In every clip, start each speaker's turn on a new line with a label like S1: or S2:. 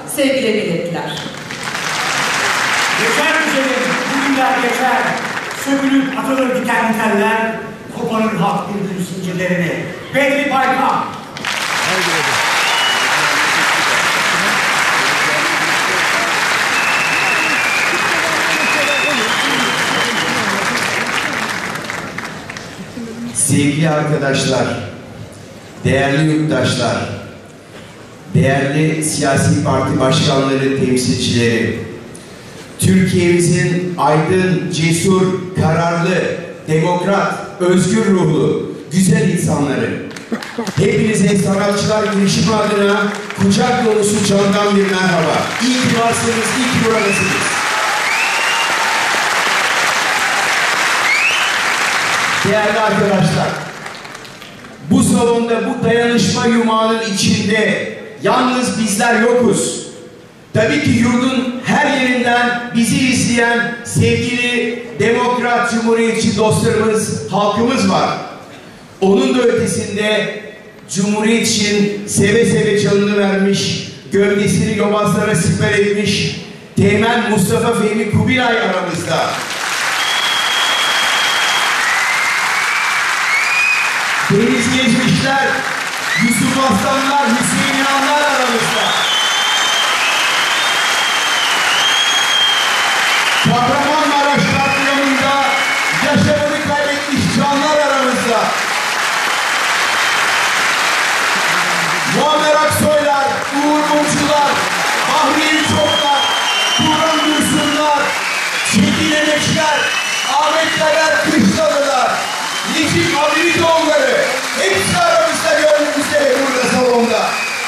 S1: sevgilerini ilettiler.
S2: Geçer güzelim, bu günler geçer. Sökülüp atılır dikenli teller, koparır halk bir gün zincirlerini. Bedri Baykal.
S3: Sevgili arkadaşlar, değerli yurttaşlar, değerli siyasi parti başkanları, temsilcileri, Türkiye'mizin aydın, cesur, kararlı, demokrat, özgür ruhlu, güzel insanları, hepinize sanatçılar girişimi adına kucak dolusu candan bir merhaba. İyi ki varsınız, iyi ki buradasınız. Değerli arkadaşlar, bu salonda, bu dayanışma yumağının içinde yalnız bizler yokuz. Tabii ki yurdun her yerinden bizi izleyen sevgili demokrat, cumhuriyetçi dostlarımız, halkımız var. Onun da ötesinde Cumhuriyet için seve seve canını vermiş, gölgesini yobazlara siper etmiş Teğmen Mustafa Fehmi Kubilay aramızda. Deniz Geçmişler, Yusuf Aslanlar, Hüseyin İnanlar aramızda. Kahramanmaraş katliamında yaşamını kaybetmiş canlar aramızda. Muammer Aksoylar, Uğur Mumcular, Bahri Çoklar, Turan Dursunlar, Çetin Emekçiler, Ahmet Kader Kışlalılar, Necip Abidioğulları, hepsi aramızda gördüğünüz üzere burada salonda.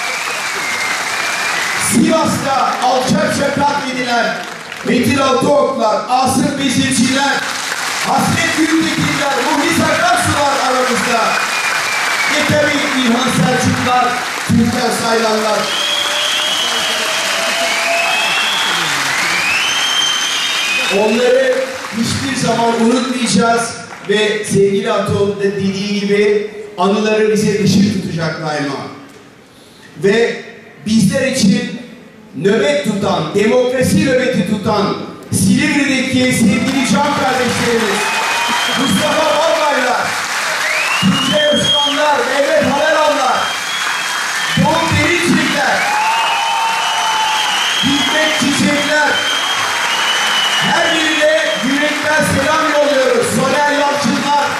S3: Sivas'ta alçakça katledilen Metin Altıoklar, Asım Bezirciler, Hasret Gültekinler, Muhlis Akarsular aramızda. Ve tabii İlhan Selçuklar, Türkan Saylanlar. Onları hiçbir zaman unutmayacağız ve sevgili Atol da dediği gibi anıları bize ışık tutacak daima. Ve bizler için nöbet tutan, demokrasi nöbeti tutan Silivri'deki sevgili can kardeşlerimiz Mustafa Balbaylar, Türkçe Özkanlar, Mehmet Haleranlar, Doğu Derinçekler, Hikmet Çiçekler, her birine yürekten selam yolluyoruz. Soner Yalçınlar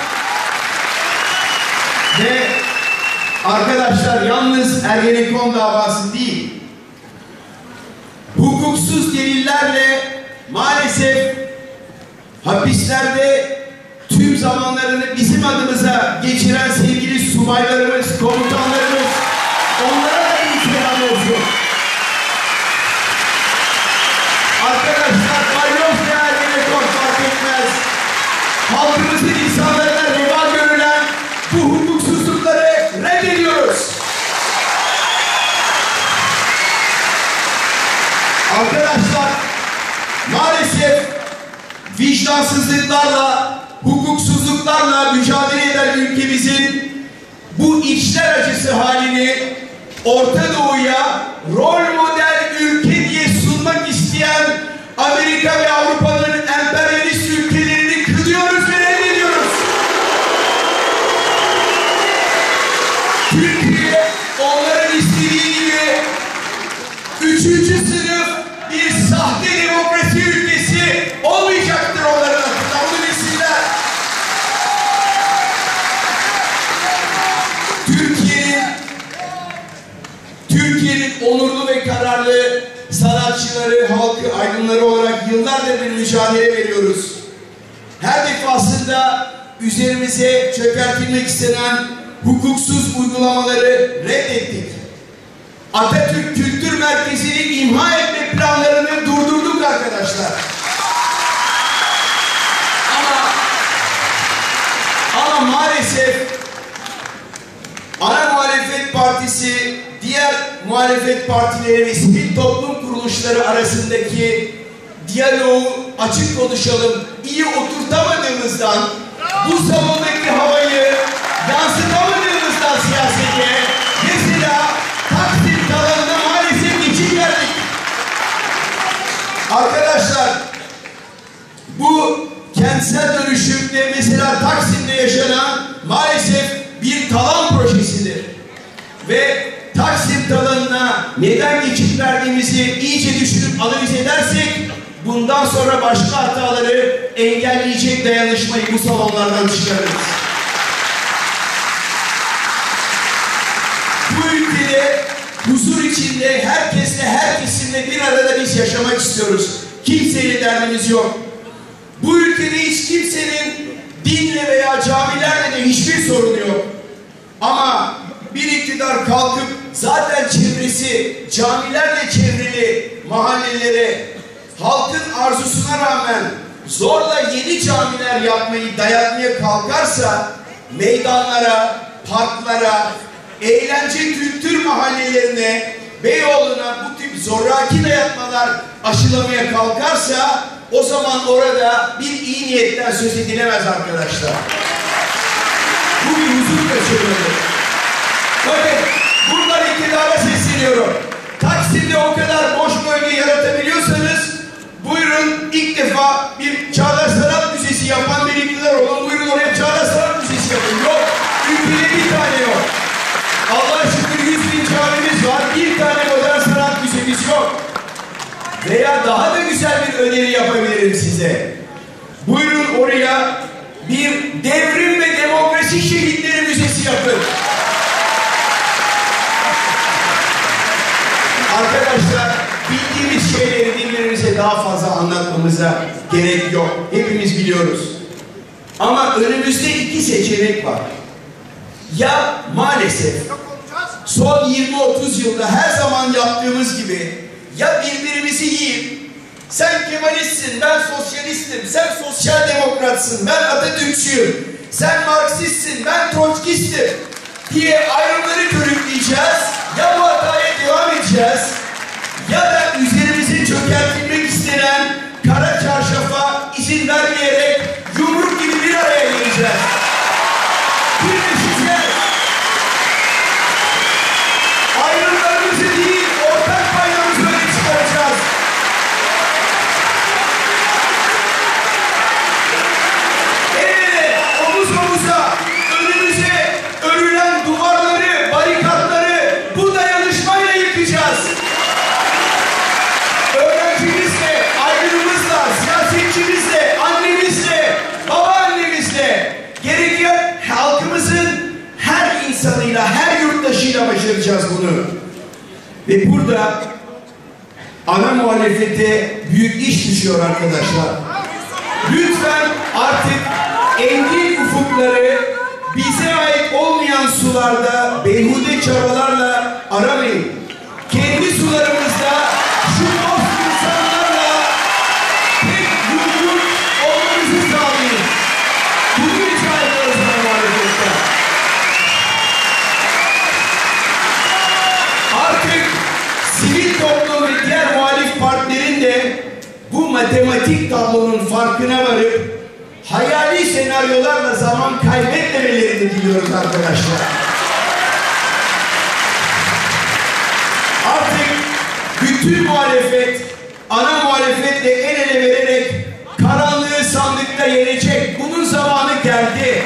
S3: ve arkadaşlar yalnız Ergenekon davası değil, hukuksuz delillerle maalesef hapislerde tüm zamanlarını bizim adımıza geçiren sevgili subaylarımız, komutanlarımız, onlara da bir selam olsun. Arkadaşlar Balyoz ve Ergenekon fark etmez. Halkımızın insanlarına reva görülen bu hukuksuzlukları reddediyoruz. Arkadaşlar maalesef vicdansızlıklarla, hukuksuzluklarla mücadele eden ülkemizin bu içler acısı halini Orta Doğu'ya rol model ülke diye sunmak isteyen Amerika ve Avrupa'nın emperyalist ülkelerini kınıyoruz ve reddediyoruz. Türkiye onların istediği gibi 3. sınıf bir sahte demokrasi ülkesi olmayacaktır onların adına. Bunu bilsinler. Türkiye'nin onurlu ve kararlı sanatçıları, halkı, aydınları olarak yıllardır bir mücadele veriyoruz. Her defasında üzerimize çökertilmek istenen hukuksuz uygulamaları reddettik. Atatürk Kültür Merkezi'ni imha etme planlarını durdurduk arkadaşlar. Ama maalesef ana muhalefet partisi, diğer muhalefet partileri ve sivil toplum kuruluşları arasındaki diyaloğu açık konuşalım, iyi oturtamadığımızdan, bu salondaki havayı yansıtamadığımızdan siyasete, mesela Taksim kanalına maalesef geçit verdik. Arkadaşlar, bu kentsel dönüşümde mesela Taksim'de yaşanan maalesef bir talan projesidir. Ve Taksim talanına neden geçit verdiğimizi iyice düşünüp analiz edersek bundan sonra başka hataları engelleyecek dayanışmayı bu salonlardan çıkarırız. Bu ülkede huzur içinde herkesle, her kesimle bir arada biz yaşamak istiyoruz. Kimseyle derdimiz yok. Bu ülkede hiç kimsenin dinle veya camilerle de hiçbir sorunu yok. Ama bir iktidar kalkıp zaten çevresi camilerle çevrili mahallelere halkın arzusuna rağmen zorla yeni camiler yapmayı dayatmaya kalkarsa meydanlara, parklara, eğlence kültür mahallelerine, Beyoğlu'na bu tip zoraki dayatmalar aşılamaya kalkarsa o zaman orada bir iyi niyetten söz edilemez arkadaşlar. Bu bir huzur kaçırmadır. Bakın buradan iktidara sesleniyorum. Taksim'de o kadar boş bölge yaratabiliyorsanız buyurun ilk defa bir Çağdaş Sanat Müzesi yapan bir iktidar olun. Buyurun oraya Çağdaş Sanat Müzesi yapın. Yok. Ülkede bir tane yok. Allah'a şükür 100.000 camimiz var. Bir tane modern sanat müzemiz yok. Veya daha da güzel bir öneri yapabilirim size. Buyurun oraya bir devrim ve demokrasi şehitleri müzesi yapın. Arkadaşlar bildiğimiz şeyleri birbirimize daha fazla anlatmamıza gerek yok. Hepimiz biliyoruz. Ama önümüzde iki seçenek var. Ya maalesef son 20-30 yılda her zaman yaptığımız gibi ya birbirimizi yiyip sen Kemalistsin, ben sosyalistim, sen sosyal demokratsın, ben Atatürkçüyüm, sen Marksistsin, ben Troçkistim diye ayrımları körükleyeceğiz. Ya bu hataya devam edeceğiz ya da üzerimize çökertilmek istenen kara çarşafa izin vermeyerek yumruk gibi bir araya geleceğiz. Birleşeceğiz. Ayrımlarımızı değil, ortak paydamızı öne çıkaracağız. El ele, omuz omuza, önümüze örülen duvarları, barikatları bu dayanışmayla yıkacağız. Öğrencimizle, aydınımızla, siyasetçimizle, annemizle, babaannemizle, gereken halkımızın her insanıyla, her yurttaşıyla başaracağız bunu. Ve burada ana muhalefete büyük iş düşüyor arkadaşlar. Lütfen artık engin ufukları bize ait olmayan sularda beyhude çabalarla aramayın. Kendi sularımızda şu dost insanlarla tek yurttur olmamızı sağlayın. Bunu rica ediyoruz ana muhalefetten. Artık sivil toplum ve diğer muhalif partilerin de bu matematik tablonun farkına varıp hayali senaryolarla zaman kaybetmemelerini diliyoruz arkadaşlar. Artık bütün muhalefet, ana muhalefetle el ele vererek karanlığı sandıkta yenecek. Bunun zamanı geldi.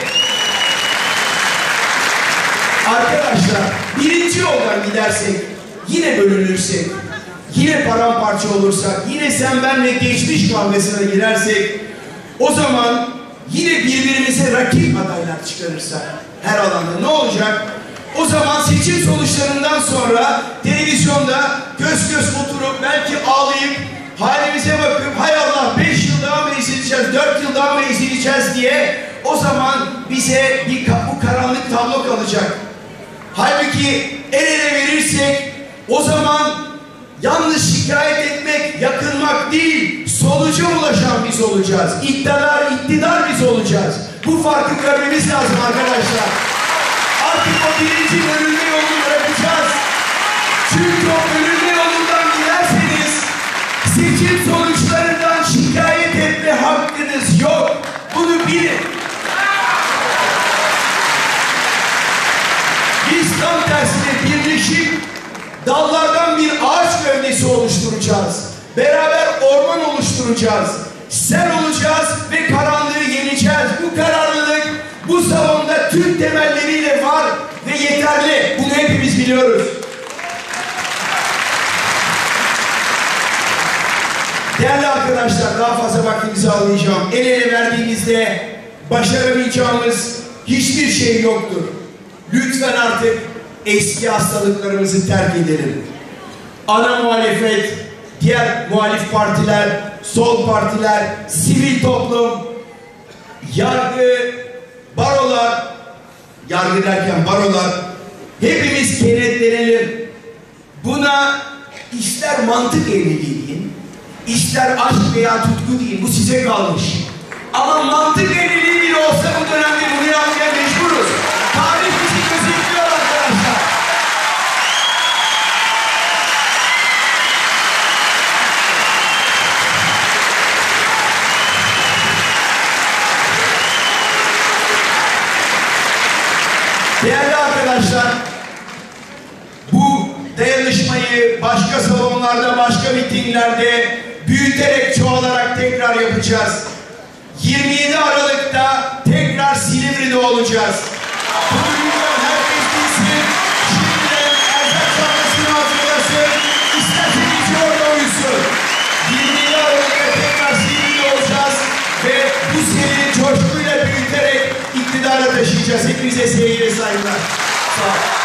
S3: Arkadaşlar, birinci yoldan gidersek, yine bölünürsek, yine paramparça olursak, yine sen benle geçmiş kavgasına girersek, o zaman yine birbirimize rakip adaylar çıkarırsak her alanda ne olacak? O zaman seçim sonuçlarından sonra televizyonda göz göz oturup belki ağlayıp halimize bakıp hay Allah 5 yıl daha mı ezileceğiz, 4 yıl daha mı ezileceğiz diye o zaman bize bu karanlık tablo kalacak. Halbuki el ele verirsek o zaman yalnız şikayet etmek, yakınmak değil, sonuca ulaşan biz olacağız. İktidar biz olacağız. Bu farkı görmemiz lazım arkadaşlar. Artık o birinci bölünme yolunu bırakacağız. Çünkü o bölünme yolundan giderseniz seçim sonuçlarından şikayet etme hakkınız yok. Bunu bilin. Biz tam tersine birleşip dallardan bir ağaç gövdesi oluşturacağız. Beraber orman oluşturacağız. Sen olacağız ve karanlığı yeneceğiz. Bu kararlılık bu salonda tüm temelleriyle var ve yeterli. Bunu hepimiz biliyoruz. Değerli arkadaşlar, daha fazla vaktinizi almayacağım. El ele verdiğimizde başaramayacağımız hiçbir şey yoktur. Lütfen artık eski hastalıklarımızı terk edelim. Ana muhalefet, diğer muhalif partiler, sol partiler, sivil toplum, yargı, barolar, yargı derken barolar, hepimiz kenetlenelim. Buna ister mantık evliliği deyin, ister aşk veya tutku deyin, bu size kalmış. Ama mantık evliliği bile olsa bu dönemde bunu yapmaya mecburuz. Tarih bizi gözetliyor arkadaşlar. Değerli arkadaşlar, bu dayanışmayı başka salonlarda, başka mitinglerde büyüterek, çoğalarak tekrar yapacağız. 27 Aralık'ta tekrar Silivri'de olacağız. Bunu bilmeyen herkes bilsin. Şimdiden erzak sahnesini hazırlasın. İsterse gece orada uyusun. 27 Aralık'ta tekrar Silivri'de olacağız ve bu seriyi coşkuyla büyüterek iktidara taşıyacağız. Hepinize sevgiyle saygılar. Sağ olun.